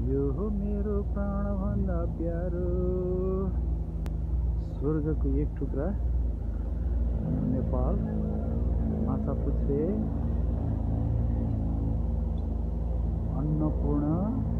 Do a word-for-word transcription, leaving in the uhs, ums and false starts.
यो हो मेरो प्राणभन्दा प्यारो। स्वर्गको एक टुक्रा नेपाल माछापुच्छ्रे अन्नपूर्ण